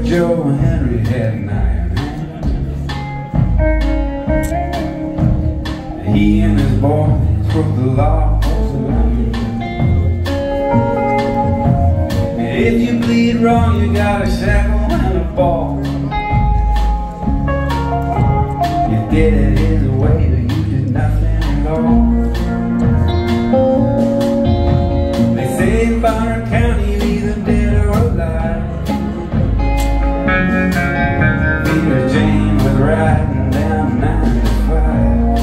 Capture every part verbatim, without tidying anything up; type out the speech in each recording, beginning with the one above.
Joe Henry had an iron hand. He and his boys broke the law. If you bleed wrong, you got a shackle and a ball. You did it his way, or you did nothing at all. They say in Bonner County, you're either dead or alive. Peter Jane was riding down ninety-five.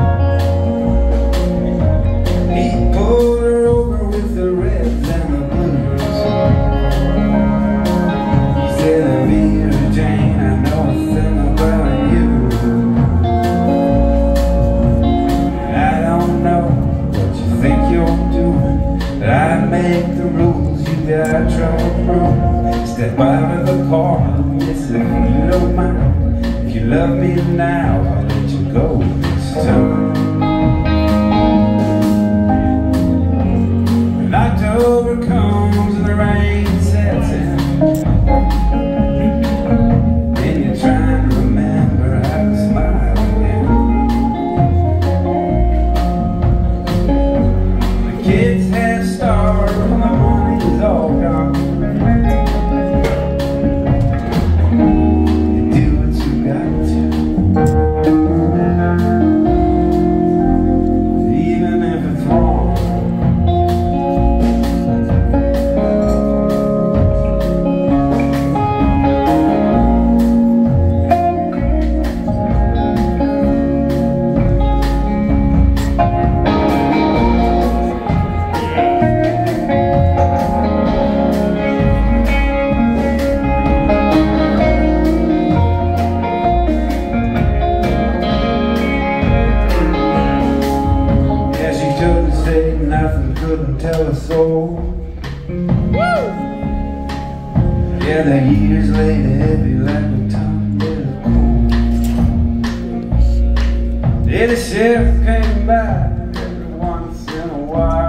He pulled her over with the reds and the blues. He said, Peter Jane, I know a thing about you. I don't know what you think you're doing, but I make the rules, you got trouble proof. Step out of the car, miss, if you don't mind. If you love me now, I'll let you go this time. When October comes and the rain sets in, and you're trying to remember how to smile again. The kids have starved and the money's all gone. You do what you got to, even if it's wrong. Nothing couldn't tell a soul. Woo! Yeah, the years laid heavy like a ton of coal. Yeah, the sheriff came by every once in a while.